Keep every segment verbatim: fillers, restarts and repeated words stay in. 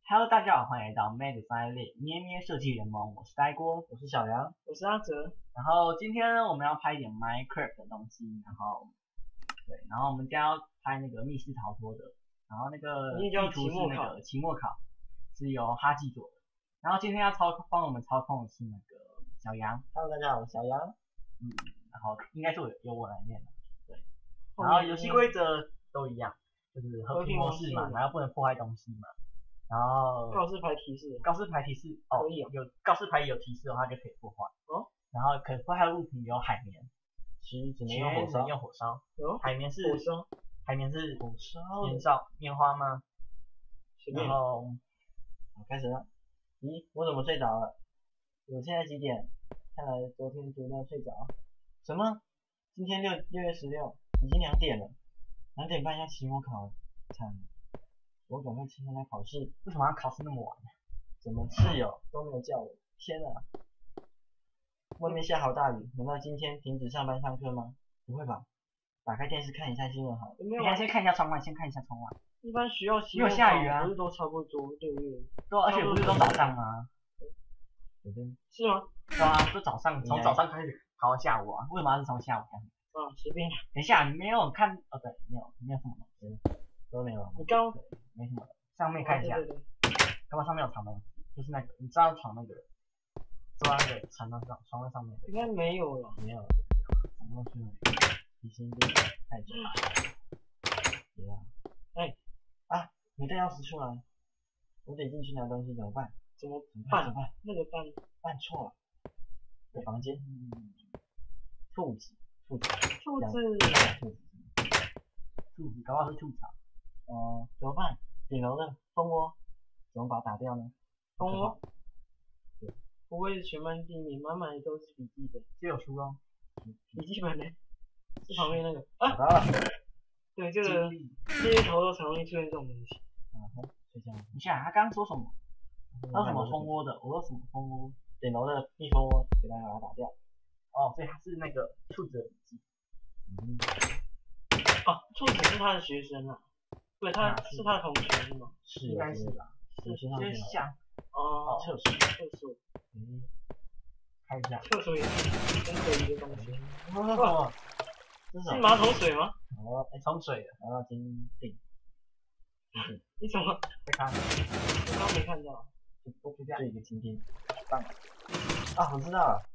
Hello，大家好，欢迎来到 Made 三类咩咩设计联盟，我是呆锅， 我是小杨， 我是阿哲。 然后今天呢，我们要拍一点 Minecraft 的东西，然后对，然后我们将要拍那个密室逃脱的，然后那个地图是那个期末考，是由哈基做的。然后今天要操帮我们操控的是那个小杨。 Hello，大家好，我是小杨。 嗯，然后应该是我由我来念的，对。然后游戏规则都一样，就是和平模式嘛，然后不能破坏东西嘛。然后告示牌提示， 告示牌提示哦， 可以哦， 有告示牌有提示的话就可以破坏哦。 然后可破坏的物品有海绵， 其实只能用火烧， 用火烧。 哦， 海绵是火烧， 海绵是火烧， 烟烧棉花吗？然后好开始了。咦，我怎么睡着了？我现在几点？看来昨天读没有睡着。什么？今天六六月十六，已经两点了，两点半要期末考了，惨了。我赶快起床来考试。 为什么要考试那么晚？ 怎么室友都没有叫我？天啊！外面下好大雨，难道今天停止上班上课吗？不会吧？打开电视看一下新闻好了。 没有， 你先看一下窗外，先看一下窗外。 一般学校期末考下雨啊， 不是都差不多六月？ 对，而且不是都早上吗？ 是吗？ 对啊，就早上，从早上开始考到下午啊。为什么是从下午开始？ 啊，随便。 等一下，你没有看？哦，对，没有，没有什么东西， 都没有。 你刚没什么。上面看一下， 对对对， 干嘛上面有藏东西？就是那个，你知道藏那个，坐在那个床上上床在上面。 应该没有了， 没有。 藏东西？ 提醒你太久了。对啊。哎，啊，没带钥匙出来，我得进去拿东西，怎么办？ 怎么办？怎么办？ 那个办办错了。在房间。嗯。兔子，兔子， 兔子， 兔子， 兔子，搞不好是兔草。 呃，怎么办？顶楼的蜂窝，怎么把它打掉呢？ 蜂窝？对，不会是全班第一名，满满的都是笔记本。 只有书哦。 笔记本呢？是旁边那个啊？ 找到了。 对，这个街头都常容易出现这种东西。 嗯哼，就这样。 你想他刚刚说什么？他说什么蜂窝的？我说什么蜂窝？ 顶楼的蜜蜂窝，给它把它打掉。 哦，所以他是那个兔子的笔记。 嗯。 哦，兔子是他的学生啊。对，他是他的同学是吗？ 是， 应该是吧。 是学校想哦， 厕所， 厕所， 嗯， 看一下， 厕所也是很可疑的东西。 哇，这是马桶水吗？ 哦， 哎，冲水的， 拿到金锭。 你怎么在看？ 我刚没看到。 就就这一个金锭，棒！啊，我知道了。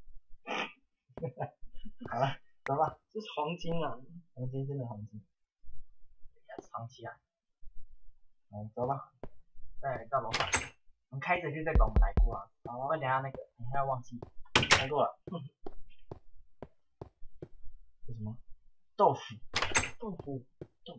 好了，走吧。 这是黄金啊！ 黄金真的黄金。 要藏起来。 嗯，走吧。 再到楼上，我们开着就代表我们来过啊。好，我们等下那个，你还要忘记， 来过了。这什么？豆腐。 豆腐， 豆腐。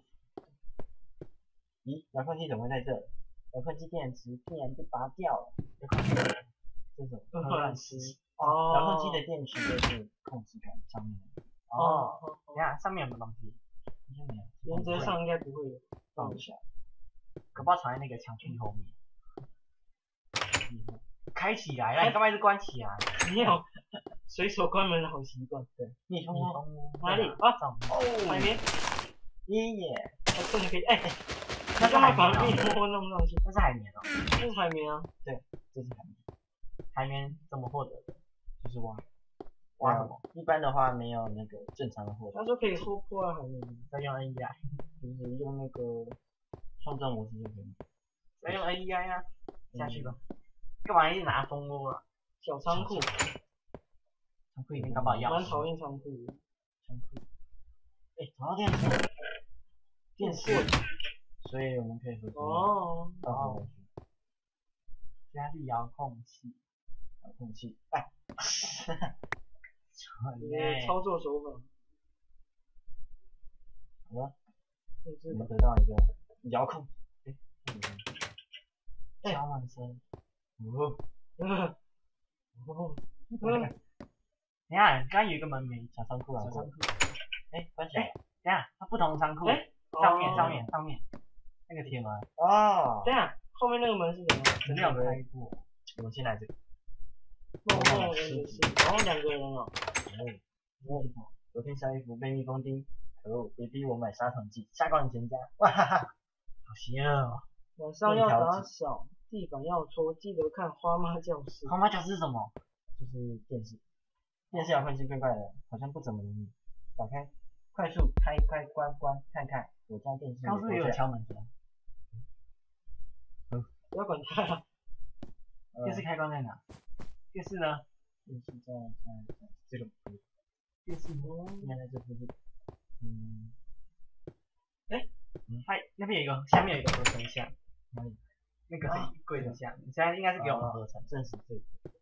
咦，遥控器怎么会在这？遥控器电池竟然被拔掉了。这种乱乱吃。 哦。遥控器的电池就是控制杆上面的。 哦。你看上面有没有东西？ 应该没有。 原则上应该不会有。 放不下。 可不好藏在那个墙壁后面。开起来了，你干嘛一直关起来？ 你有随手关门的好习惯。 对。蜜蜂窝。 哪里啊？ 哦， 海绵。 耶耶。 这里可以，哎，那干嘛把蜜蜂窝弄上去？ 那是海绵哦。 这是海绵啊。 对，这是海绵。 海绵怎么获得的？ 就是挖。 挖什么？ 一般的话没有那个正常的获得。 他说可以说破坏海绵， 再用 N E I， 就是用那个创造模式就可以。 再用 N E I 啊，下去吧。干嘛一直拿蜂窝啊？ 小仓库。 仓库里面搞不好钥匙。 蛮讨厌仓库的。 仓库。哎，找到电视。电视。所以我们可以回。 哦。 哦。现在是遥控器。 遥控器。哎。 你的操作手法。 好了。我们得到一个遥控。哎。敲门声。哦。 嗯。 哦。 嗯。你看，刚有一个门没？ 小仓库啊。 小仓库。 哎，关起来。 等下，它不同的仓库。 哎。 上面上面上面。那个铁门。 哦。 等下，后面那个门是怎样？ 没有开过。 我们先来这个。 梦梦人的事，然后两个人哦。 哦。昨天下衣服被蜜蜂叮，可恶，别逼我买杀虫剂，吓垮你全家！哇哈哈，好邪恶哦。 晚上要打扫， 地板要搓，记得看花妈教室。 花妈教室是什么？ 就是电视，电视遥控器怪怪的，好像不怎么灵敏。打开，快速开开关关看看，我家电视刚是不是有敲门声？ 不要管它了。 电视开关在哪？电视呢？ 电视在在在这个电视应该在这附近。嗯， 哎，它那边有一个，下面有一个合成箱， 哪里？ 那个柜子箱，你现在应该是给我们合成， 证实这个。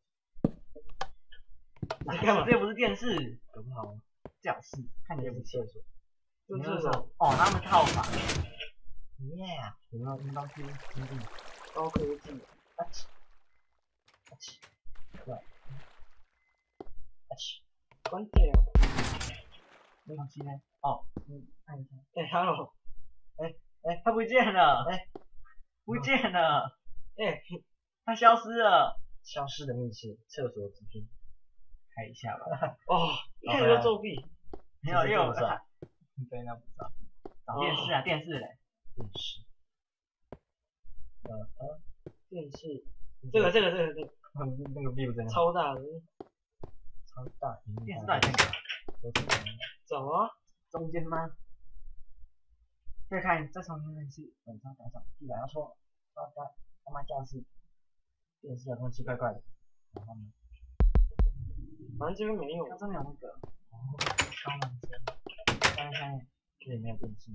你干嘛？这不是电视， 搞不好教室，看起来是厕所。 这是什么？ 哦，他们套房。 耶，有没有应当去听听？ 高科技。 啊起，啊起，对，啊起， 关键啊！ 那东西呢？哦，嗯，按一下。 哎 ，hello， 哎哎，它不见了，哎，不见了，哎，它消失了。 消失的密室，厕所之拼， 开一下吧。 哦，一开始就作弊。 没有，因为我在。对，那不知道。找电视啊，电视嘞。 电视。呃呃， 电视。这个这个这个这个。 那个 view 真的。 超大的。 超大。 电视到底在哪？ 找啊。 中间吗？再看，再从那边去。晚上打扫，地板要搓。大家他妈教室。电视遥控器怪怪的。然后呢？ 反正这边没有。 它真的有那个。哦，敲门声。下面下面，这里没有电视吗？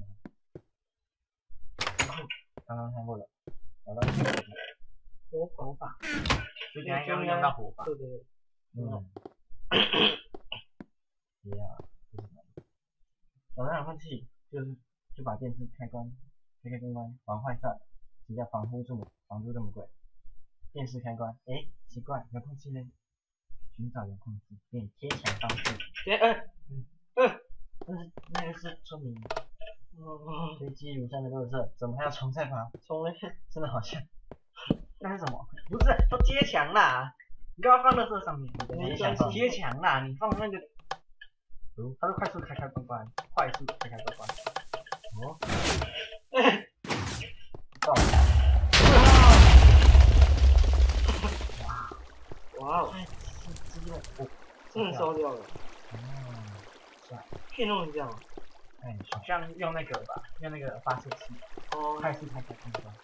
然后刚刚看过了，找到火火把，所以等下要用到火把。 对对对。 嗯。对呀，这是什么？找到遥控器就是就把电视开关，开开关关玩坏算了，只要防护这么房租这么贵。电视开关，诶，奇怪，遥控器呢？寻找遥控器，点贴墙方式。 哎哎， 嗯嗯， 那是那个是村民。 哦， 堆积如山的垃圾，怎么还要虫在爬？ 虫嘞， 真的好像。 那是什么？不是，都贴墙啦！你干嘛放垃圾上面？ 贴墙贴墙啦！你放那个，哦，它是快速开开关关，快速开开关关。哦， 哎， 到。 哇哦！ 太刺激了！哦， 真的烧掉了。 哦，帅。 可以弄成这样吗？ 哎， 好像用那个吧，用那个发射器。 哦。 快速开开关关。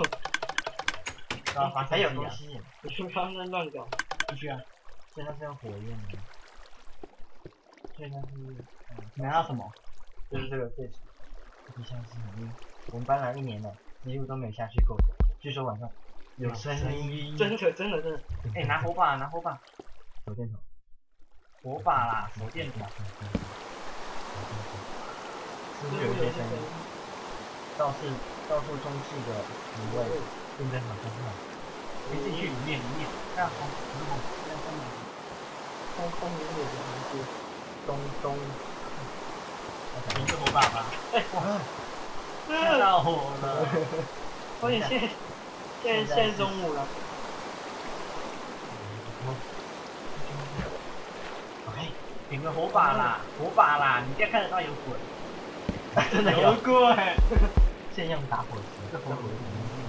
啊，还有东西。 你们刚刚在乱搞。 继续啊。 所以它是用火焰的。所以它是， 你拿到什么？ 就是这个这地下室很阴，我们搬来一年了，几乎都没有下去过。据说晚上有声音。 真的真的真的。 哎，拿火把，拿火把。 手电筒。 火把啦，手电筒。 是不是有一些声音？到处到处充斥着余味，认真好看看。 别进去里面，里面。看红红红，那上面。 风风雨雨的还是东东。 你是火把吧？ 哎哇！ 看到我了。 发现现在现在现在中午了。 哎，点个火把啦，火把啦！你现在看得到有鬼。 真的有鬼！ 现用打火机，这火机。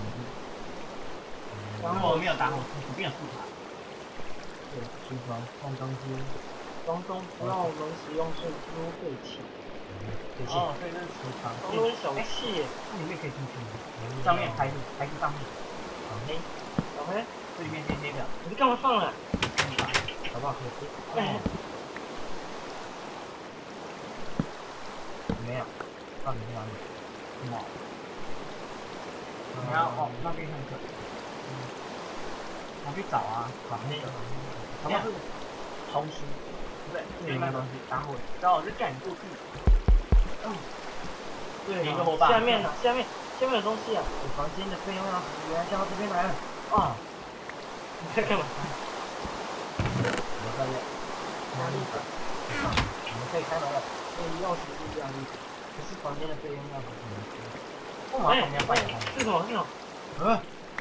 然后我没有打火机，我没有素材。 对，厨房放东西。 房东不让我们使用水珠废气。 哦，对，这是厨房。 房东小气耶。 这里面可以进去吗？上面牌子，牌子上面。 好黑， 好黑。 这里面黑黑的。 你干嘛放了？ 好不好喝？ 哎。 没有。到底是哪里？ 什么？你要哦，那边很可。嗯。我去找啊，找那个。好像是红书。对，这里面东西打火，然后我就赶过去。嗯。对，一个火把。 下面呢？下面下面有东西啊！ 我房间的备用钥匙原来交到这边来了。啊！ 你在干嘛？ 我在练。压力粉。我们可以开门了。 这钥匙是压力粉。 可是房间的备用钥匙怎么开？ 干嘛？旁边放的。是什么？是什么？ 嗯。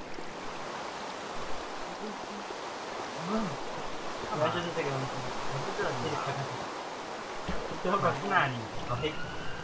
嗯。原来就是这个东西。我是这里。这里开开开。 不要管是那里。 好黑。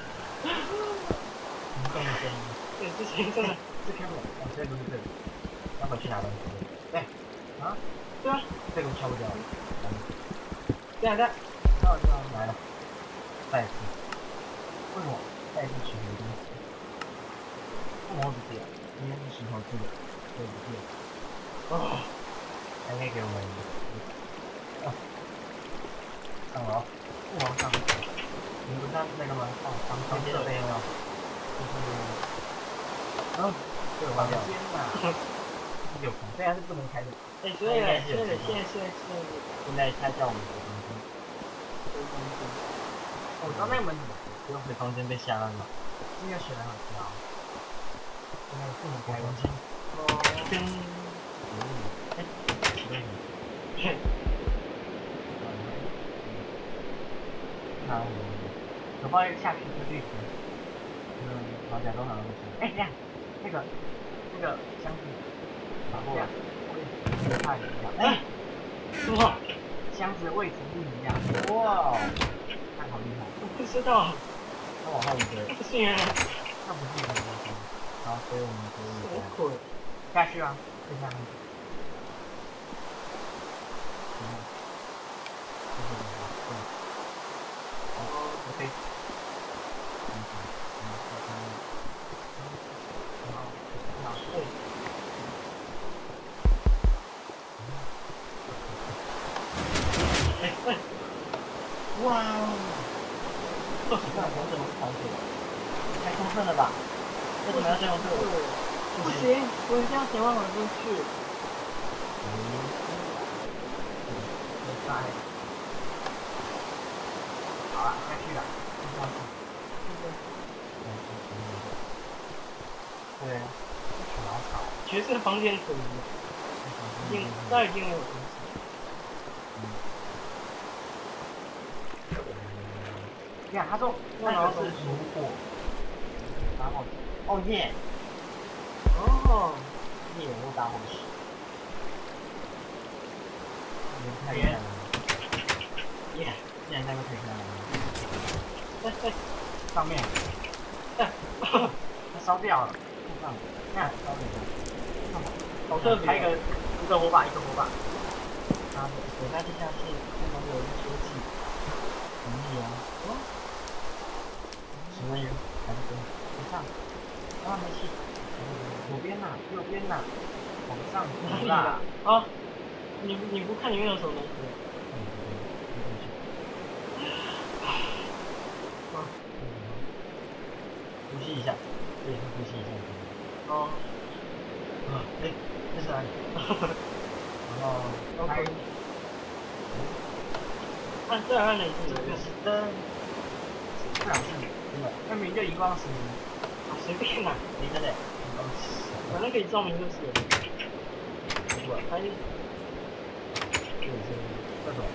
什么动静声音？ 对，之前真的。 这开门。哦，现在不是这里。 要回去拿东西。对，啊， 对啊， 这个敲不掉了。 对啊对啊， 知道知道来了，再一次。为什么再一次取回东西？为什么会不见？今天是石头做的，所以不见。哦，还可以给我们一个。啊，上楼，不往上。你不知道那个吗？哦，房房间的背后要，就是，嗯，这个关掉了。天哪！有空，虽然是不能开的。 哎，所以现在现在现在现在现在他叫我们回房间。 回房间。 我刚那个门怎么不用回房间被吓到了？应该水还好跳。现在不能开房间。哦。噔。哎，启动什么？嘿。啊，有报下去是绿皮。嗯，好，假装拿东西。哎，这样，那个，那个箱子，拿过来。会怕一样。哎，什么？箱子的位置不一样。哇，看好厉害。 我不知道。 他往后移了。 不行啊。 那不是一个东西。好，所以我们可以。 什么鬼？ 下去啊，再下去。行了。这是什么？对。好 ，OK。嗯嗯嗯，再看。好，好，对。哎哎，哇哦！你看我怎么跑起来？太充分了吧？为什么要这样做？ 不行，我一定要想办法过去。 嗯，很帅。好了，下去了，下去。对，好吵。 角色房间可以，一定那一定有东西。 你看，他说那个是如果，打火机。哦耶！哦，猎物打火石。太厉害了！耶！竟然那个可以开了。哎哎，上面。哎，它烧掉了。上，看烧掉了。干嘛？好特别。开一个一个火把，一个火把。它躲在地下室，不能有人出气。可以啊。哦。十文元，还是多？往上，啊没事，左边呐，右边呐，往上哪里啦？ 啊，你你不看里面有什么东西？ 嗯，对，进去。啊，呼吸一下，对，呼吸一下。哦。啊，哎，这是哪里？然后开。 按这按了一这个是灯，不想是你。真的，那明就荧光石， 啊随便啦， 没真的，荧光石， 反正可以照明就是。 不过，还有，这里是厕所。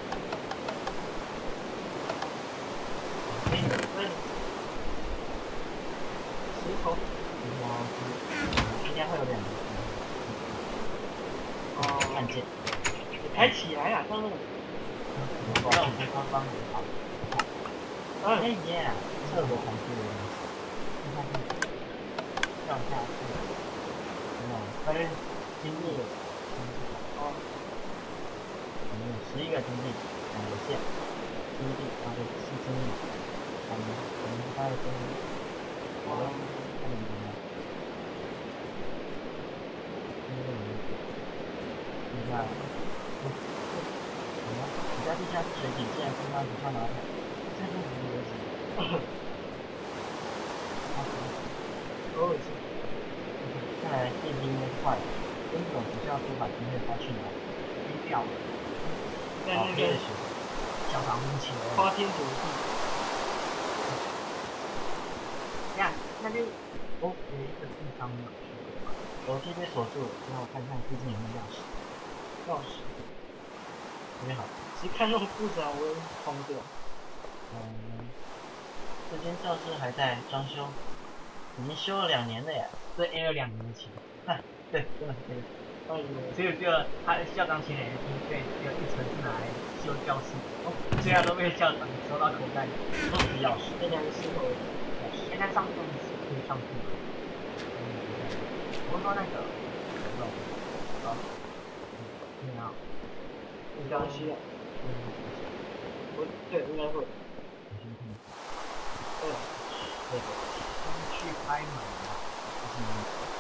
哎，喂，石头，荧光石，应该会有两个。哦，按键， 抬起来呀，刚那个。 不要直接官方的好。哎耶！厕所恐怖的东西，你看看，上下去，没有，但是金币，哦，我们有十一个金币，两个线，金币，然后是金币，我们我们还有金币，好了，看你怎么样，金币，地下，什么？你在地下水井竟然看到不上马桶，这是什么逻辑？哦，看来电梯应该是坏了，跟这种不需要说把机会发去哪里？飞掉了。 在那个小房间前。 花天酒地。 呀，那边哦有一个地方有趣。楼梯被锁住了，让我看看附近有没有钥匙。钥匙。这边好。 其实看那么复杂，我也慌掉。 嗯。这间教室还在装修，已经修了两年了耶，这也有两年的钱。哎，对，真的对。哎呦，只有这个他校长前两天对，只有一层是拿来修教室，哦，虽然都被校长收到口袋里，都是钥匙，这两个石头钥匙，现在上面是可以上去的。嗯，我说那个， 啊？ 没关系啊。我对应该会。 我先看。 对。 对的。先去开门吧。就是。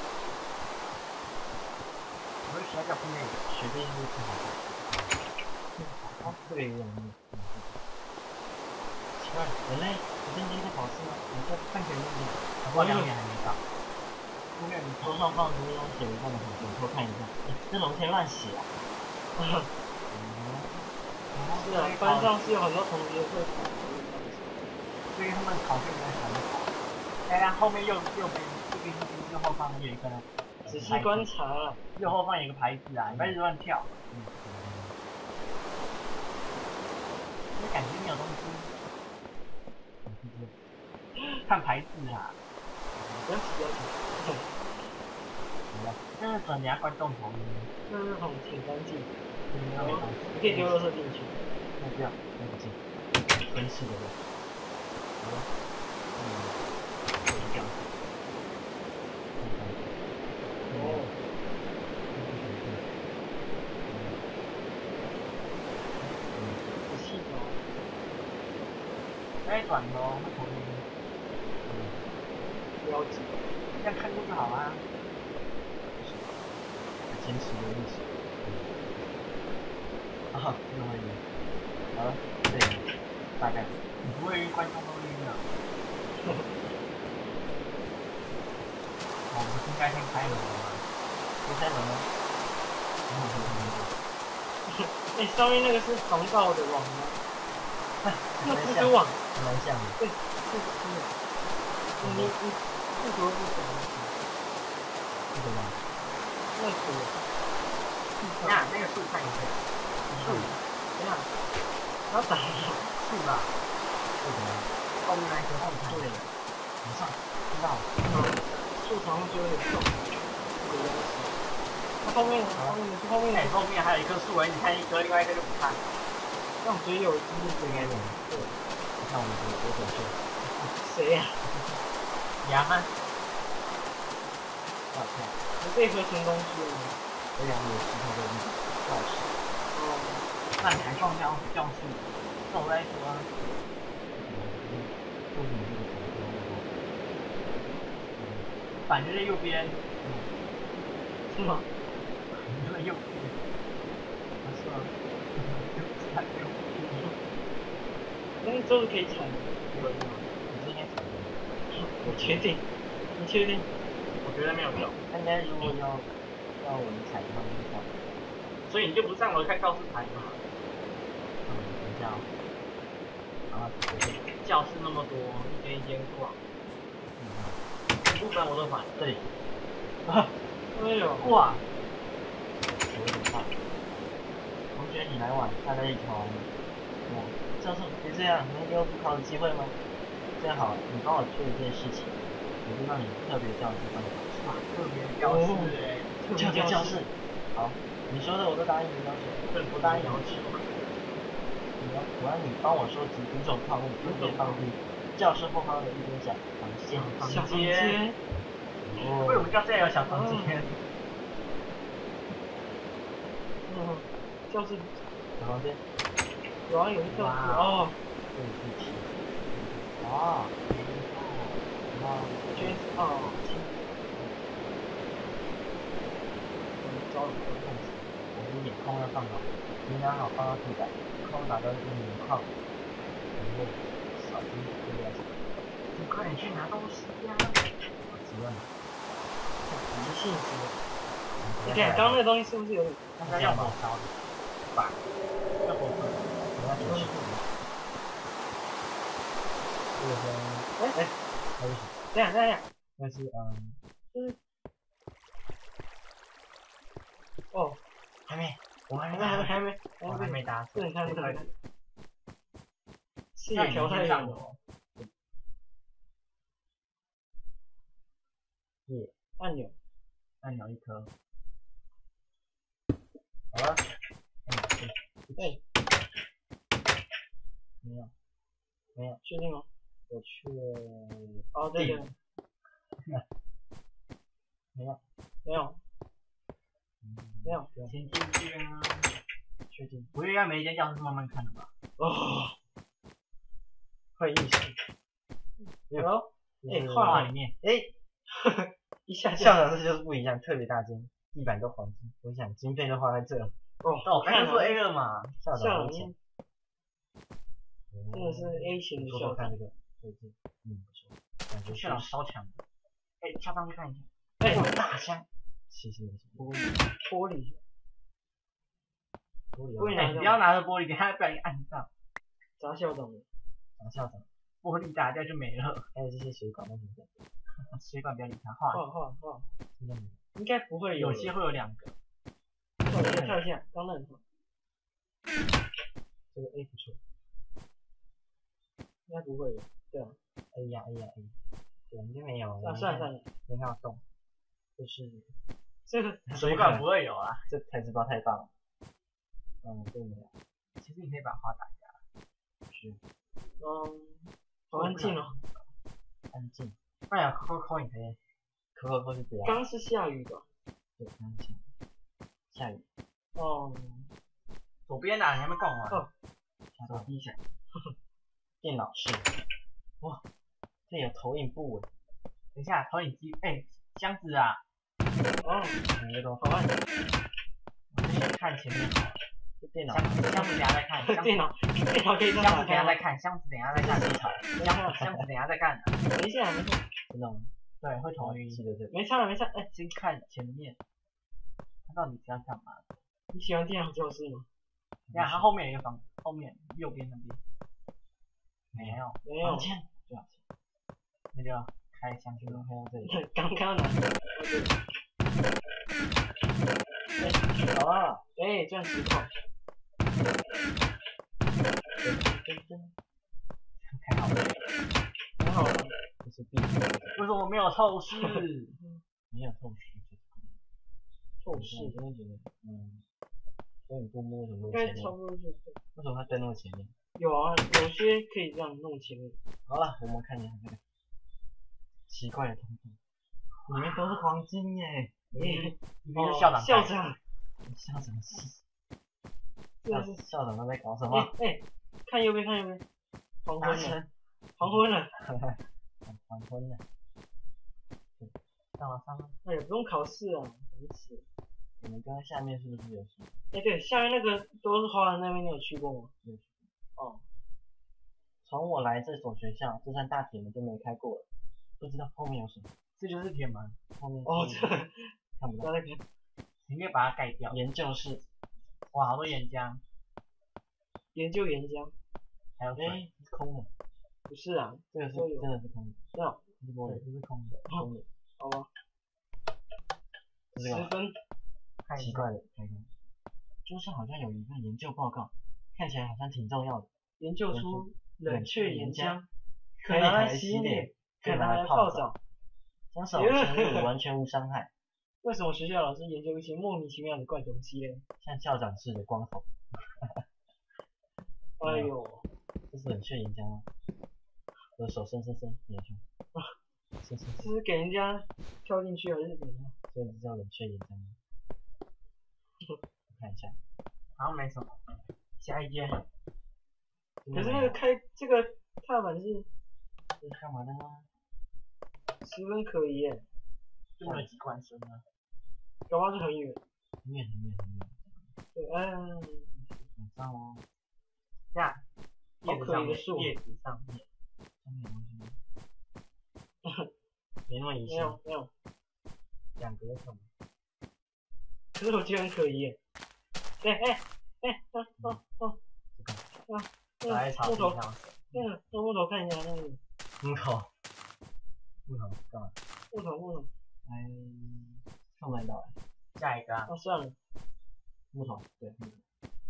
我是学校后面学的是挺好的。哦，特别有用。奇怪，人类直升机在考试吗？你这看起来有点。我两点还没到。后面你桌上放着那种写一半的同学，偷看一下。这怎么可以乱写啊？ 是啊，班上是有很多同学会考， 所以他们考试应该很好。大家后面右右边这边右后方有一个， 仔细观察。 右后方有一个牌子啊，你不要一直乱跳。我感觉你有东西。看牌子啊。 不要急不要急。 好了，那个等你要关洞头音。 那那桶挺干净。 嗯， 你可以丢垃圾进去。 那不要，那不行。分析的了。好了。嗯。就是这样。哦。 仔细找。 哎，转头会头晕。 不要急， 这样看过就好啦。坚持的历史。啊，这么晕。好了，对，大概。你不会观众都晕的。我们应该先开门了吗？先开门吗？ 哎，上面那个是防盗的网吗？那蜘蛛网。 蛮像的。 对，是是。你你不说不行。 是什么？ 那是。 呀，那个树看一下。树， 等下，要打树吧？为什么？后面那一棵树看。对的。往上，知道。 树长就有点重。这个东西。它后面，后面是后面。 哎，后面还有一棵树哎，你看一棵，另外一棵就不看。 让嘴有机会应该点。对。 你看我们多多准确。 谁呀？ 牙吗？ 我操！你这颗成功是吗？ 这两个石头的钥匙。 哦。 那你还放教教室？那我来说啊。为什么这个头这么多？反正在右边。 是吗？ 你说右边。啊是吗？在右边。 那这是可以踩的。 可以吗？你这应该踩的。 我确定。你确定？ 我觉得没有用。应该如果要要我们踩它们的话，所以你就不上楼看告示牌嘛？嗯，等一下哦。啊，教室那么多，一间一间逛。嗯。部分我都买这里。啊！ 哎呦！ 哇！我有点怕。同学，你来晚，大家一起玩。哇！教授，别这样，能给我补考的机会吗？这样好，你帮我做一件事情。我就让你特别教室帮你考试。哇，特别教室哎，特别教室。好，你说的我都答应你要求，我答应要求。你要，我让你帮我收集五种矿物，分别放进教室后方的一间小房间。 小房间。 哦。为什么教室也有小房间？ 嗯，教室。 小房间。 有啊，有一个哦。 对不起。啊。啊， 捐哦，嗯，招了个空子， 我的眼眶要放好，平常好放到地板，空打到一个门框，然后扫地这样子。你快点去拿东西呀！好急啊！ 急性子。你看刚刚那个东西是不是有点？ 那是要火烧的，吧？要火烧，我要点去。这个先，哎哎，对不起。 这样这样。 但是嗯， 就是哦， 还没，我还没还没还没我还没答错， 不能看不能看，视野调太远了。 是按钮， 按钮一颗，好了， 对， 没有，没有， 确定吗？ 我去， 哦对对。 没有， 没有。 嗯。 没有， 先进去啊。 确定？ 我应该每一间教室慢慢看的吧？ 哦， 会议室。 有，哎， 画画里面， 哎， 一下校长室就是不一样，特别大间，地板都黄金。我想经费都花在这了。 哦， 哦，刚才说 A 了嘛， 校校长长有钱。 真的是 A 型的偷校长。 偷看这个位置，嗯，不错，感觉校长超强的。哎，跳上去看一下。 哎， 大箱，其实没什么。 玻璃，玻璃， 玻璃玻璃哎，不要拿着玻璃，等下不小心按到。 砸校长的。 砸校长， 玻璃打掉就没了。 还有这些水管那什么， 水管不要理它，画。 画画画， 应该没有。 应该不会有了。 有些会有两个。 跳一下，跳一下，刚那个。 这个 A 不错。 应该不会有。对啊。 A 呀 A 呀 A，对，应该没有。 啊，算了算了， 没看到洞，就是这个水管不会有啊。 这材质包太棒了。嗯，这个没有。 其实你可以把花打下来。 是。 嗯，好安静哦。 安静。 哎呀，扣扣扣你可以。 可可可是不要。 刚是下雨吧？ 对，安静。下雨。 哦。 左边的，你还没逛完。 哦。 手机响。电脑室。哇，这有投影布诶。 等一下，投影机，哎，箱子啊。 哦。 你这个好按。 我先看前面。 这电脑。 箱子箱子等下再看。 电脑电脑可以箱子等下再看，箱子等下再看。箱子箱子等下再看。 等一下，没事。 真的吗？ 对，会头晕。 记得这个。 没差了，没差。哎， 先看前面。他到底是要干嘛？ 你喜欢电脑教室吗？ 你看，它后面有一个房，后面右边那边。没有。 没有。 房间。最好是。 那就开箱去看到这里。 刚刚哪？ 哎，好了。 哎，赚十块。 真真。 开好了。 很好了。 这是必须的。 为什么没有透视？ 没有透视。 透视。 我真的觉得，嗯，所以不摸为什么应那么前面？ 该差不多就是。 为什么它灯那么前面？ 有啊，有些可以这样弄前面。 好了，我们看一下这个奇怪的通道，里面都是黄金耶！ 你你是校长？ 校长。 校长是。 这是校长都在搞什么？ 哎，看右边，看右边。黄昏了。黄昏了。 黄昏了。 上了上了。 哎呀，不用考试啊，没事。 我们刚刚下面是不是有什么？ 哎，对，下面那个都是花的那边，你有去过吗？ 有。 哦。 从我来这所学校，这扇大铁门就没开过了，不知道后面有什么。 这就是铁门。 后面哦，这看不到。 那边。 你可以把它盖掉。 研究室。 哇，好多岩浆。 研究岩浆。 还有哎，是空的。 不是啊， 这个是真的是空的。 没有。 这是玻璃， 这是空的。 空的。 好吧。 十分。 奇怪的开关。桌上好像有一份研究报告，看起来好像挺重要的。 研究出冷却岩浆， 可以拿来洗脸，可以拿来泡澡，将手深入完全无伤害。 为什么学校老师研究一些莫名其妙的怪东西嘞？ 像校长式的光头。 哎呦， 这是冷却岩浆吗？我的手伸伸伸，研究。伸伸。 这是给人家跳进去还是怎样？ 所以这叫冷却岩浆吗？看一下， 好像没什么。下一间。 可是那个开这个踏板是这是干嘛的呢？ 十分可疑耶。 就没有机关声啊。 搞不好是很远。 很远很远很远。 对，嗯。 晚上哦。 下。 好可疑的树。 叶子上面。 上面有东西吗？没那么疑心。 没有没有。 两格什么？ 可是我觉得很可疑耶。哎哎哎，哦哦哦。啊。 来草地上。 那个，那木头看一下那个。 木头。木头干嘛？ 木头木头。 哎，看不到哎。 下一个啊。 哦，算了。 木头，对木头。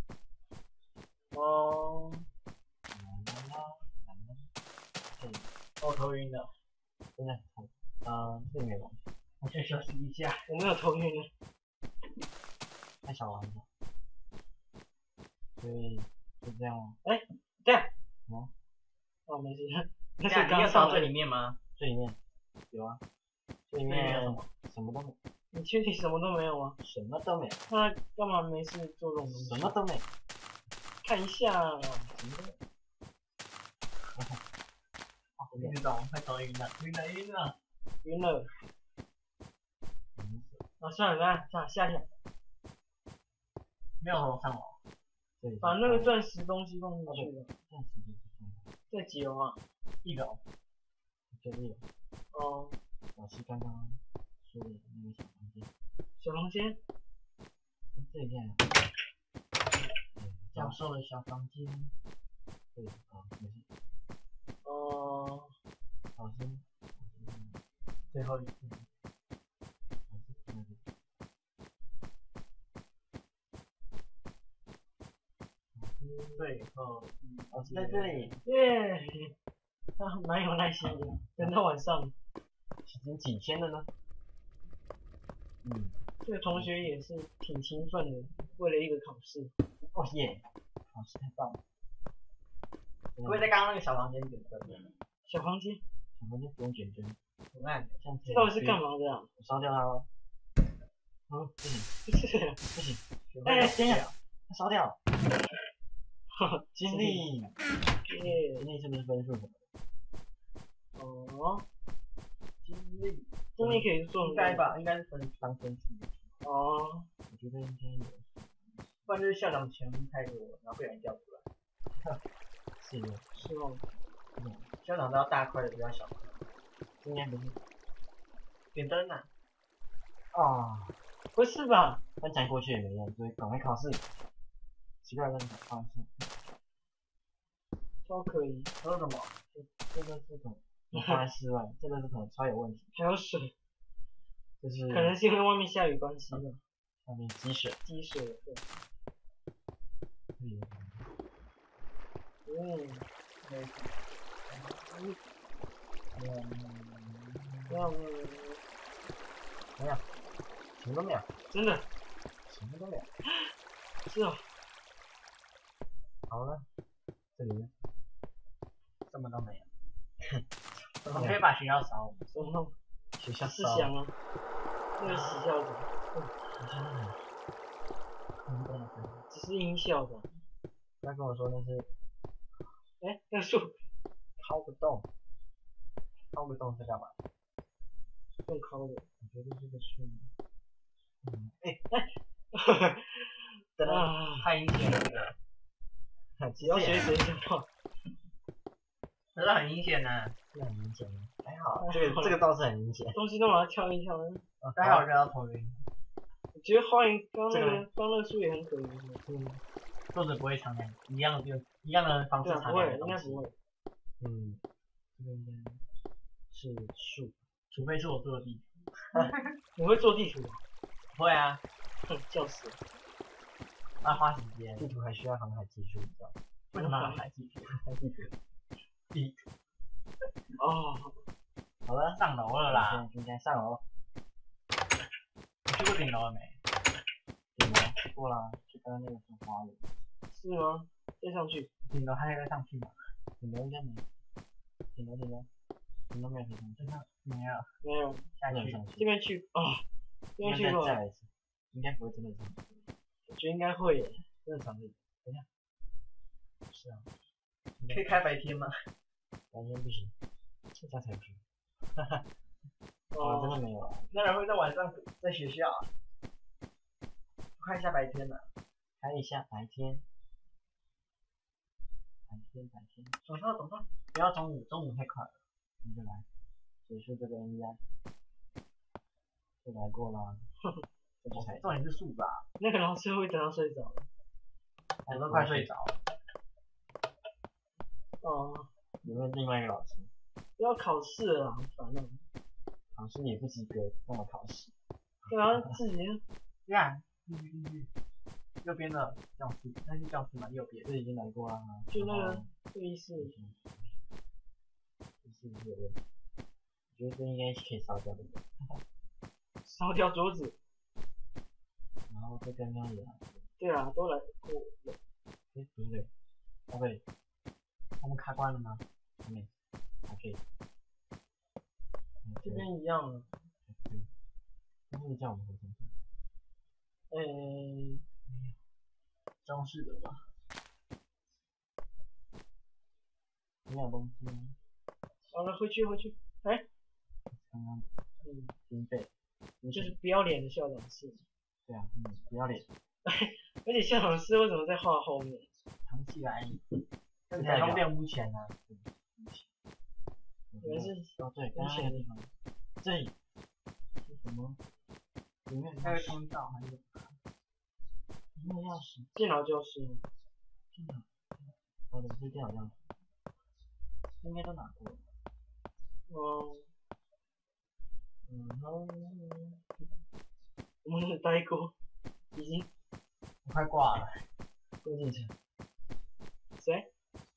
哦。 啦啦啦啦啦。对。 我头晕了。 真的很痛。呃，这里没东西。 我先休息一下。 我没有头晕了。 太小玩了。所以就这样哦。 哎，对。 什么？ 哦，没事。 那是刚刚到最里面吗？ 最里面有啊。最里面什么都没。 你确定什么都没有吗？ 什么都没有。 那干嘛没事做这种东西？ 什么都没有。 看一下。 什么都没有。 哦，我晕了，快走晕了，晕了晕了晕了。啊，算了，算了，算了，下去。 没有楼上楼。 把那个钻石东西弄进去了。 钻石东西。 在几楼啊？ 一楼。 就一楼。 哦。 老师刚刚说的那个小房间。 小房间。 这一件。 教授的小房间。 对，啊，没事。 哦。 老师。 最后一次。 老师那里。 最后， 老师在这里。 耶。他蛮有耐心的，等到晚上。 已经几天了呢？嗯。 这个同学也是挺勤奋的，为了一个考试。 哦耶！考试太棒了。 不会在刚刚那个小房间点灯？ 小房间？ 小房间不用点灯。 很烂， 像这到底是干嘛的啊？ 我烧掉它了。嗯，不行， 不是， 不行。哎，等一下，它烧掉了。经历。 耶。 经历是不是分数什么的？ 哦。 经历。 经历可以做。 应该吧，应该是分当分数。 哦。我觉得应该有。 不然就是校长钱太多，然后被人调出来。 是的。 是哦。 嗯。 校长都要大块的，不要小块。 应该不是。 点灯啊！ 啊， 不是吧？ 翻墙过去也没用，所以赶快考试。奇怪，那你考试。 超可疑。 还有什么？ 这个是什么？放在室外，这个是什么？超有问题。 还有水。 就是。 可能是因为外面下雨关系吧。 外面积水。 积水，对。 嗯。 嗯。 嗯。 没有，没有，没有， 没有，什么都没有， 真的， 什么都没有。 是哦。 好了，这里呢？ 什么都没有。我们可以把学校烧了。 什么？ 学校是想啊，那个死校长。 学校那里。 只是音效吧。 不要跟我说那是。 哎，那树。 敲个洞。敲个洞是干嘛？ 用敲的。 我觉得这个是。嗯。哎哎。 等等， 太阴险了这个。 只要学谁讲话。 可是很明显呢。 这很明显吗？还好，这个这个倒是很明显。 东西都把它跳一跳。 还好让他头晕。 我觉得花园刚那个刚那个树也很可疑。 嗯。 作者不会藏在一样的一样的方式藏在的东西。 应该不会。 嗯。这个应该是树， 除非是我做的地图。 你会做地图？ 会啊。 笑死了。 要花时间。 地图还需要航海技术，你知道吗？ 为什么航海技术？ 地图。地图。 哦。 好了， 上楼了啦。 应该上楼。 你去过顶楼了没？ 顶楼去过啦，去刚刚那个是花园。 是吗？再上去。 顶楼还可以再上去吗？ 顶楼应该没。顶楼顶楼。顶楼没有可以上去。 没有。 没有。 下去。 这边去啊。这边去过。 再来一次。应该不会真的上去。 我觉得应该会耶。 正常的。等一下。是啊。 可以开白天吗？ 白天不行。这样才不行。哈哈。哦，真的没有啊。 那人会在晚上在学校啊？看一下白天呢。 开一下白天。白天白天。 走上走上。不要中午，中午太快了。 你就来。结束这个 N E I。就来过啦。 重点是树吧？ 那个老师会等到睡着了。 我都快睡着了。 哦。 有没有另外一个老师？ 不要考试了，好烦啊。 考试也不及格，干嘛考试？ 对啊，自己。 对啊，进去进去。右边的教室，那是教室吗？右边。 这已经来过啦。 就那个会议室。 这是不是有问题？我觉得这应该可以烧掉的。 烧掉桌子。 然后这刚刚也来过。 对啊，都来过了。 哎，不是这个。哦对。 我们卡关了吗？ 还没。还可以。 这边一样啊。 可以。 他会叫我们合成。 嗯， 装饰的吧？ 没有东西。 好了，回去回去。哎， 刚刚嗯， 经费， 就是不要脸的校长室。 对啊，嗯，不要脸。 而且校长室为什么在画后面？ 藏起来，更才方便屋前啊。 原来是哦对，刚刚那个地方，这里是什么？里面还有通道，还有里面钥匙， 电脑教室。 电脑，哦对，是电脑钥匙，应该都拿过了。 哦， 嗯哼， 我们有待过，已经我快挂了。 郭敬明， 谁？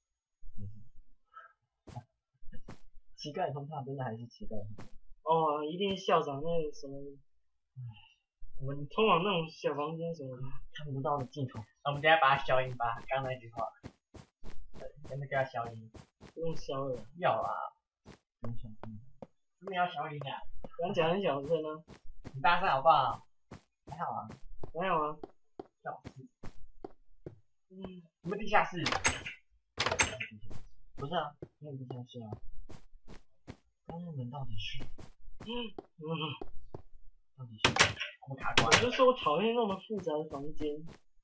奇怪的通道真的还是奇怪的通道。 哦，一定是校长那个什么，我们通往那种小房间什么的， 看不到的尽头。 我们等下把它消音吧，刚刚那句话。对，真的给它消音。 不用消了。 要啦， 不用小心。 真的要消音啊！ 刚讲很小声呢。 你大声好不好？还好啊， 还有啊。 教室。 嗯， 我们地下室。 不是啊，没有地下室啊。刚刚门到底是？ 嗯， 到底是？ 我们卡关。 我就说我讨厌那么复杂的房间。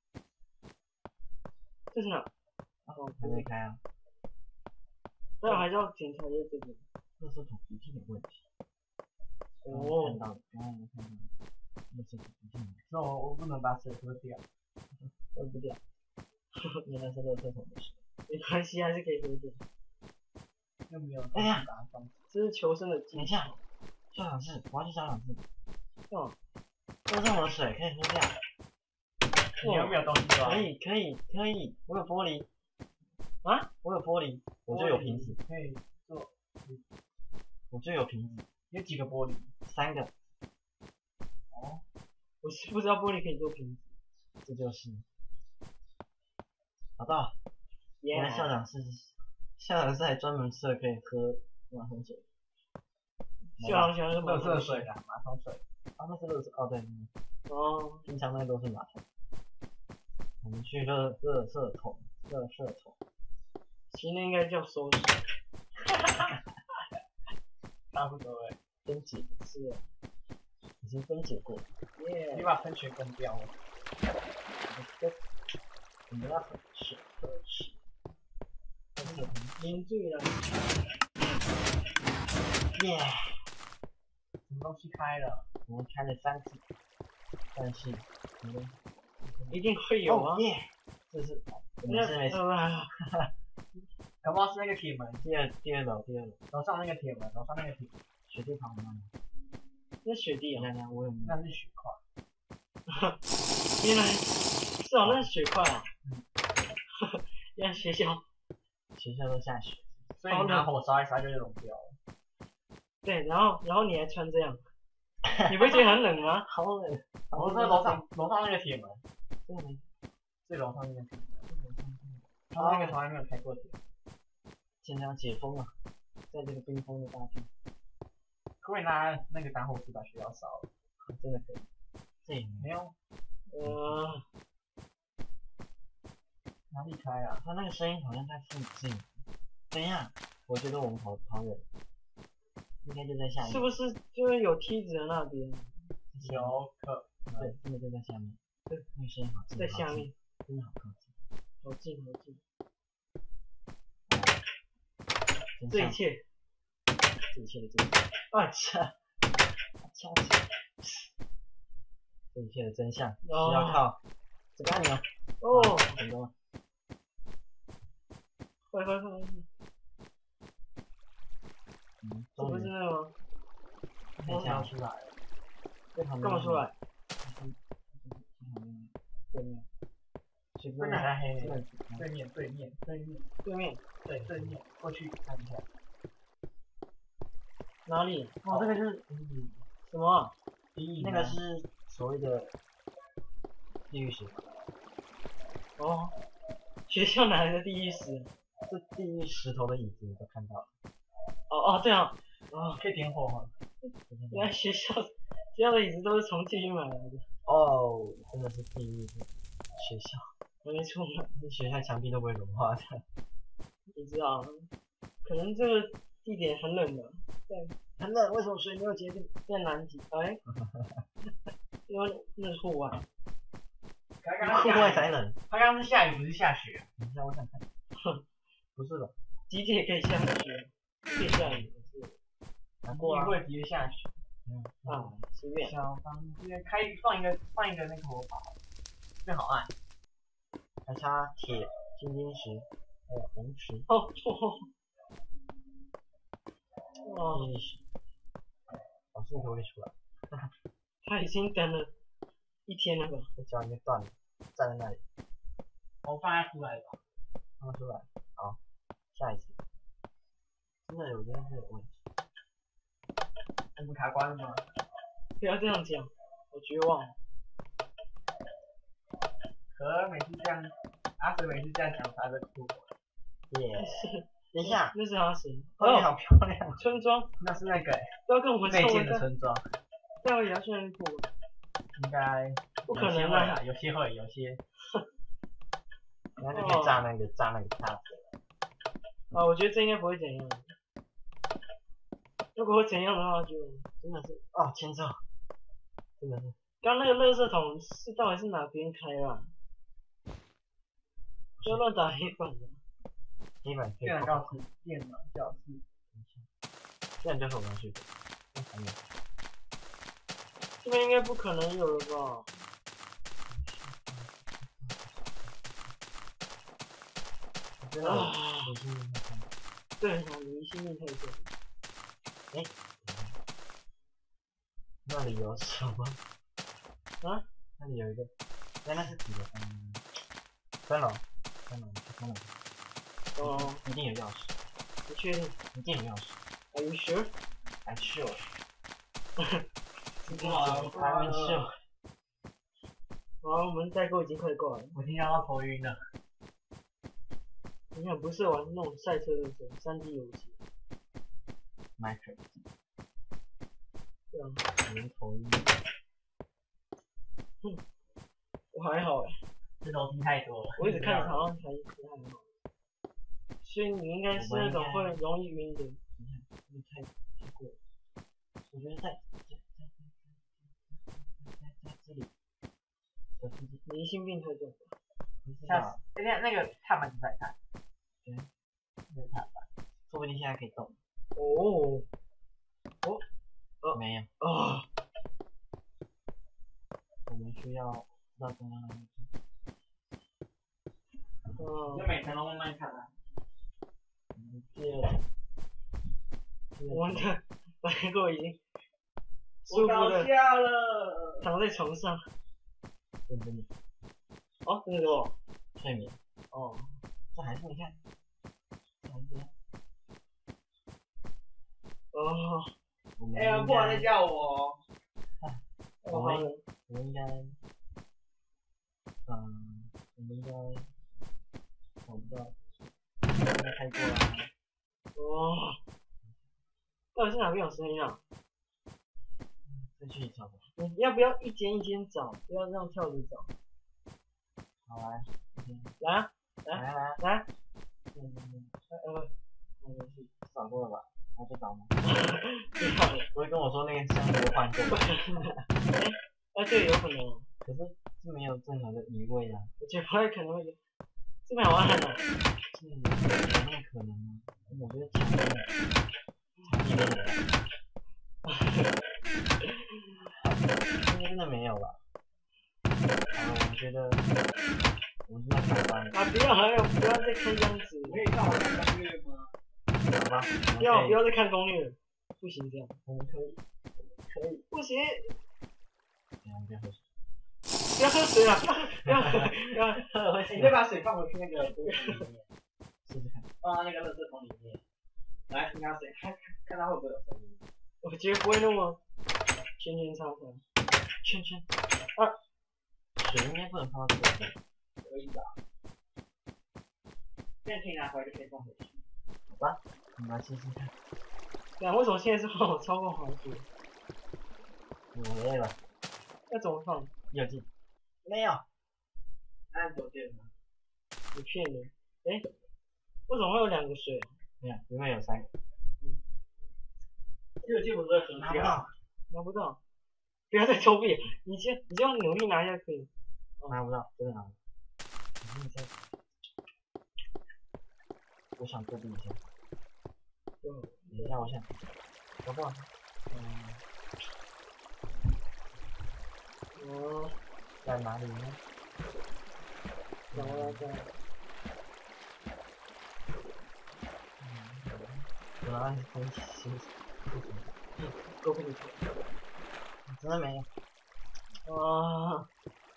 这是哪？ 哦，还没开啊。 但我还是要检查一下这个。 垃圾桶一定有问题。 哦。 看到了，刚刚没看到。垃圾桶一定有问题。 那我我不能把水喝掉， 喝不掉。原来是垃圾桶的事。 没关系，还是可以喝掉。 又没有。 哎呀， 这是求生的技等一下，校长室，我要去校长室。 哦。 喝这么多水可以喝掉。 你有没有东西装？ 可以可以可以，我有玻璃。 啊？ 我有玻璃，我就有瓶子。 可以做。 我就有瓶子。 有几个玻璃？ 三个。 哦。我是不知道玻璃可以做瓶子。 这就是。找到。原来校长室，校长室还专门设可以喝马桶水。 校长喜欢喝马桶水啊，马桶水。 啊，那是热水哦，对。 哦。 平常那都是马桶。我们去热热色桶，热色桶。 其实那应该叫收拾。 差不多哎。 分解是啊。 已经分解过。 耶。 你把喷泉关掉了。 我们要很是可是。 凝聚了。 耶！ 什么东西开了？ 我们开了三次，但是，嗯， 一定会有啊！ 耶！这是，没事没事。 搞不好是那个铁门。 第二第二楼第二楼。 楼上那个铁门，楼上那个铁门。 雪地旁边。 那雪地啊？ 来来，我有没有？ 那是雪块。 原来是哦，那是雪块啊。原来学校。 学校都下雪， 所以你拿火烧一烧就融掉了。 对，然后然后你还穿这样，你不会觉得很冷吗？ 好冷。 我说楼上楼上那个铁门， 对， 最楼上那个铁门，他那个从来没有开过铁门。 现在要解封了，在这个冰封的大厅， 可不可以拿那个打火机把学校烧了？ 真的可以。这也没有。 呃。 哪里开啊？ 他那个声音好像在附近。等一下，我觉得我们跑跑远，应该就在下面。 是不是就是有梯子的那边？ 有可能。 对，真的就在下面。对，那个声音好近。 在下面。 真的好靠近。 好近好近。 这一切。 这一切的真相。啊切！掐起。这一切的真相需要靠这个按钮。 哦， 成功了。 快快快！ 嗯， 这不是那个吗？ 等一下出来了。 干嘛出来？ 对面。对面还黑。对面对面对面对面对对面，过去看一下。 哪里？ 哦，这个就是什么？ 那个是所谓的地狱石。 哦，学校哪来的地狱石？ 这地狱石头的椅子你都看到了。 哦哦，对啊， 哦，可以点火吗？ 原来学校这样的椅子都是从地区买来的。 哦，真的是地狱学校， 没错， 这学校墙壁都不会融化的。 你知道，可能这个地点很冷的， 对，很冷，为什么水没有结冰？ 在南极，哎，因为那是户外， 户外才冷。 他刚刚是下雨，不是下雪。 等一下，我想看。不是吧？ 集体也可以下雪，可以下雨，是。 难过啊。 会直接下雪。 嗯啊，随便。 小房间开放一个放一个那个魔法，最好按。 还差铁、金晶石，还有红石。 哦哦。哦。 金晶石。老师可不可以出来？ 他已经等了一天了吧？ 这脚已经断了，站在那里。 我放他出来吧。 放出来。好，下一次。真的，我觉得是有问题。 我们卡关了吗？ 不要这样讲，我绝望了。 可儿每次这样，阿水每次这样讲，他会哭。 耶。等一下， 那是阿水。 哦，好漂亮。 村庄， 那是那个不要跟我们内建的村庄。 待会也要去那里过。 应该不可能啊，有些会，有些。 然后就可以炸那个炸那个叉子。 啊，我觉得这应该不会怎样。如果会怎样的话，就真的是哦，前奏，真的是。 刚那个垃圾桶是到底是哪边开啦？不要乱打黑板的。 黑板可以。 电脑教室，电脑教室。 这样就是我们去的。还没有。 这边应该不可能有了吧？ 啊， 对，我离心力太重。 哎，那里有什么？ 啊？ 那里有一个，哎，那是几个？嗯，三楼，三楼，三楼。 哦， 一定有钥匙。 你确定？ 一定有钥匙。 Are you sure? I'm sure. 哇 I'm sure. 好，我们代购已经快过来了。 我听到他头晕了。 你看，不是玩那种赛车的这种三 D 游戏。 Minecraft。 对啊。 人头晕。 哼，我还好哎。 这楼梯太多了。 我一直看着好像还还好。所以你应该是那种会容易晕的。 你看，你太太过了。我觉得在在在在在这里。 你疑心病太重。 下次，那那个踏板在看。 对。 那个踏板， 说不定现在可以动。 哦。哦。 哦。没有。 啊。 我们需要知道中央的位置。 嗯。 就每层都慢慢看啊。 第二层。 我们的来过已经。 我搞笑了。 躺在床上。 认真点。 哦，那个哦。 睡眠。 哦。 这还是你看。这还是这样。 哦。 哎呀，不然再叫我。 啊。我们我们应该，嗯，我们应该找不到，应该开过啦。 哦。到底是哪边有声音啊？ 再去找吧。 你要不要一间一间找？不要这样跳着找。 好来， 来啊， 来来来来。 嗯嗯呃， 那没事，找过了吧？那就找嘛。 不要了。 不会跟我说那个箱子换过。 哎，哎，对，有可能。 可是是没有任何的疑味啊。 我觉得不太可能会有。这么好玩的。 是有有那么可能吗？我觉得墙壁的，墙壁的。应该真的没有吧？好了，我觉得我们现在开班了。 啊！不要，还有不要再看样子。 可以看我看攻略吗？ 好吧。 不要不要再看攻略了，不行这样。 我们可以，可以。 不行。 不要不要喝水。 不要喝水啊！不要不要不要喝会死。 你再把水放回去那个锅里面， 试试看。 放到那个垃圾桶里面，来听它水，看看它会不会有声音。 我觉得不会那么圈圈叉叉，圈圈啊， 水应该不能放到这里。 可以的。现在可以拿回来就可以放回去。 好吧，我们来试试看。 对啊，为什么现在是换我操控滑鼠？ 我累了。 要怎么放？ 有进？没有。 那走电吗？你骗人！哎，为什么会有两个水？ 没有，因为有三个。 嗯。这个进不在手拿不到， 拿不到。不要再作弊，你先，你这样努力拿一下可以。 拿不到，真的拿不到。你再，我想作弊一下。 嗯。 等一下，我想，拿不到。嗯。 哦。 在哪里呢？ 找到在。 我拿你东西。 够不够？ 真的没有。 啊。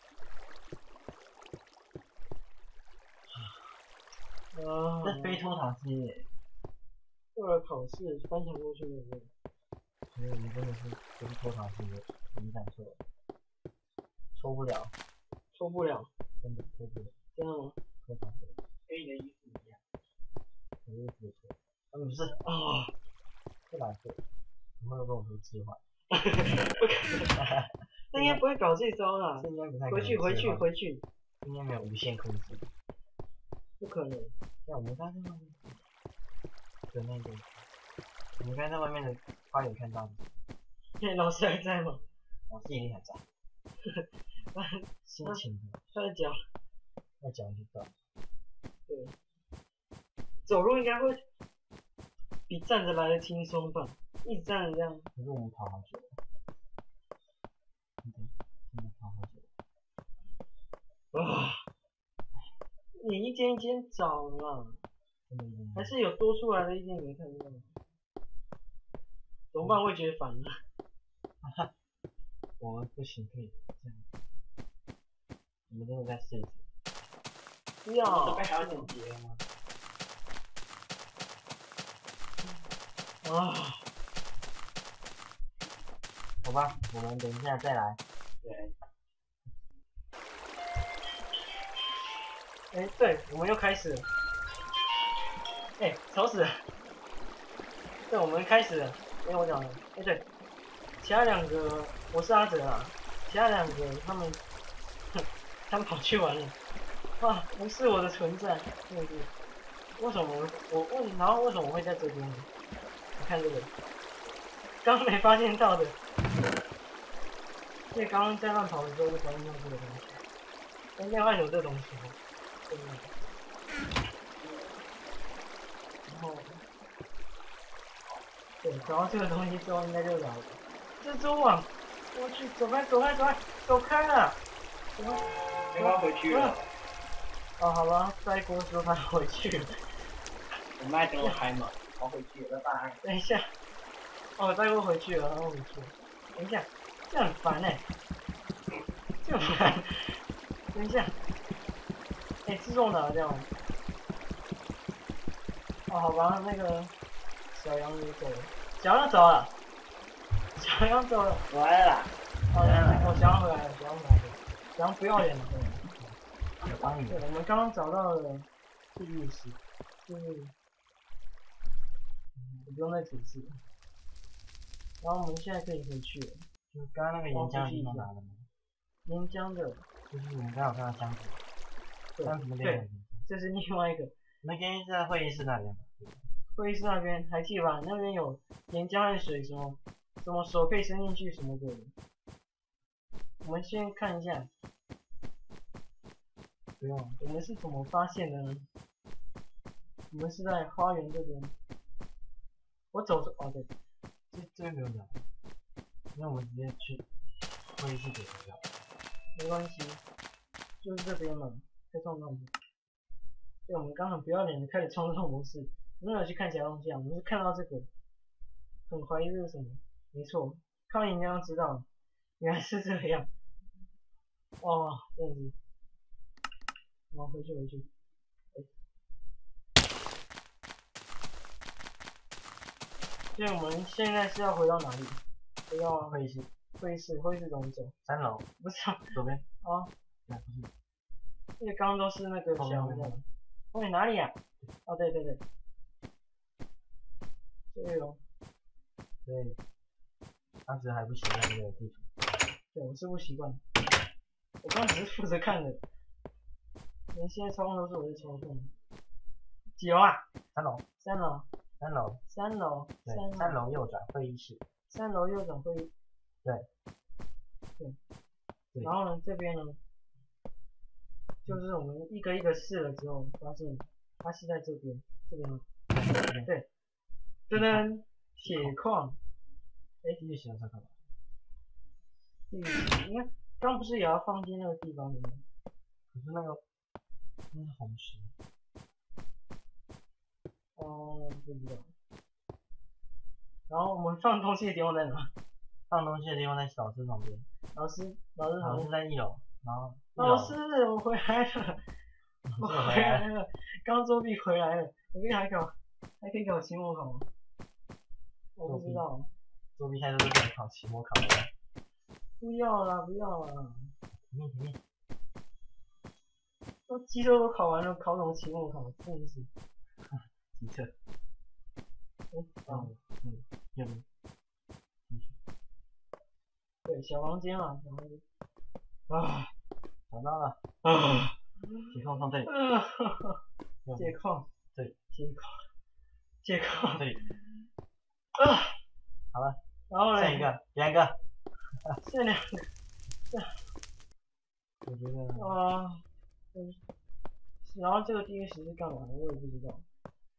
啊。 这非拖塔机耶。 为了考试翻墙过去那个。 所以你真的是不是拖塔机的，你敢抽？抽不了。 抽不了。 真的抽不了。 真的吗？ 拖塔机。 跟你的衣服一样。 我的衣服抽。啊不是。 啊。 不来错。有没有跟我说置换？ 不可能。那应该不会搞这招啦。 应该不太可能。 回去回去回去。 应该没有无限控制。 不可能。 那我们刚才在外面的那个，我们刚才在外面的花园看到的。 那老师还在吗？ 老师一定还在。心情的。 他在讲。 要讲就到。 对。走路应该会比站着来的轻松吧？一直站着这样。 可是我们跑好久。真的，真的跑好久。 啊！你一间一间找嘛，还是有多出来的一间没看到？怎么办？我也觉得烦了。 哈哈，我们不行，可以这样。我们真的再试一次。 不要。 准备还要剪辑了吗？ 啊。 好吧，我们等一下再来。 对。哎，对，我们又开始了。哎，吵死了。对，我们开始了。哎，我讲了。哎，对，其他两个我是阿哲啊，其他两个他们，哼，他们跑去玩了。啊，无视我的存在，真的是。为什么我我问，然后为什么我会在这边呢？你看这个，刚没发现到的。所以刚刚在乱跑的时候就发现到这个东西。应该按有这东西。对。然后，对，找到这个东西之后应该就来了。蜘蛛网，我去，走开，走开，走开，走开了。怎么？ 没法回去了。 哦，好吧，再锅说他回去了。 我们还等我开嘛，我回去了，拜拜。 等一下。哦，再锅回去了，然后回去了。等一下，这很烦哎、欸。这很烦。等一下。哎、欸，自动打掉。哦，好吧，那个小羊也走了，小羊走了，小羊走了， 我来了啦。 哦，我小羊回来了，小羊回来了，小羊不要脸了。 我帮你。 对，我们刚刚找到了地狱石，就是，我不用再解释了。然后我们现在可以回去了。 就刚刚那个岩浆你拿了吗？ 岩浆的， 就是我们刚好看到箱子。箱子那边。对， 这是另外一个。 我们今天是在会议室那边。 会议室那边还记得吧？那边有岩浆和水，什么什么手可以伸进去什么的。我们先看一下。不用，我们是怎么发现的呢？我们是在花园这边。我走着，哦对， 这这边没有聊，那我们直接去会议室解决掉。 没关系，就是这边嘛，在创造模式。对，我们刚很不要脸的开始创造模式，没有去看其他东西啊，我们是看到这个，很怀疑这是什么。没错，看完影片就知道了，原来是这样。哇，真的是。好，回去回去。哎。所以我们现在是要回到哪里？回到会议室。 会议室，会议室怎么走？ 三楼。 不是啊， 左边。 啊。 那不是。 因为刚刚都是那个小的。后面哪里呀、啊？哦，对对对。对哦。 对。当时还不写在那个地图。 对，我是不习惯。我刚只是负责看的，连现在操控都是我在操控。几楼啊？ 三楼， 三楼， 三楼， 三楼， 对， 三三楼右转会议室。 三楼右转会议。 对， 对， 对然后呢，这边呢，就是我们一个一个试了之后，发现它是在这边，这边吗？对，噔噔，铁矿。哎， 地狱石要上干嘛？ 地狱石，应该刚不是也要放进那个地方的吗？ 可是那个那是红石。 哦，不知道。然后我们放东西的地方在哪？ 放东西的地方在老师旁边。 老师，老师旁边。 老师在一楼，然后老师，我回来了，我回来了，刚作弊回来了，我可以还考，还可以考期末考吗？我不知道。 作弊态度都可以考期末考了。 不要啦，不要啦。 停停停！ 都机测都考完了，考什么期末考？真的是。 机测。 嗯， 嗯嗯，右边。 对，小房间嘛，小房间。啊， 找到了。 啊， 铁矿放这里。 啊，铁矿。 对， 铁矿。铁矿。 这里。 啊， 好了。 然后嘞？ 下一个，两个。 剩两个。 我觉得。 啊。嗯。然后这个地狱石是干嘛的？我也不知道。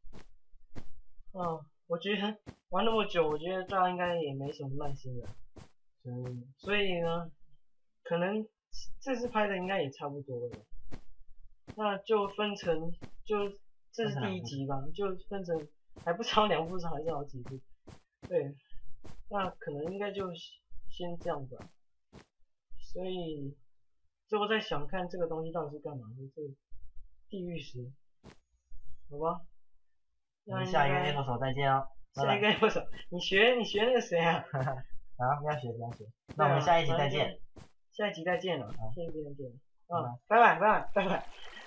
啊，我觉得玩那么久，我觉得大家应该也没什么耐心了。 嗯。 所以呢，可能这次拍的应该也差不多了。那就分成，就这是第一集吧，就分成还不知道两部是还是好几部。对，那可能应该就先这样吧。所以，最后再想看这个东西到底是干嘛的，这个地狱石，好吧？ 我们下一个 F 手再见哦。 下一个 F 手，你学你学那个谁啊？ 啊，不要学不要学。那我们下一集再见。 下一集再见了，下一集再见了。啊，拜拜拜拜拜拜。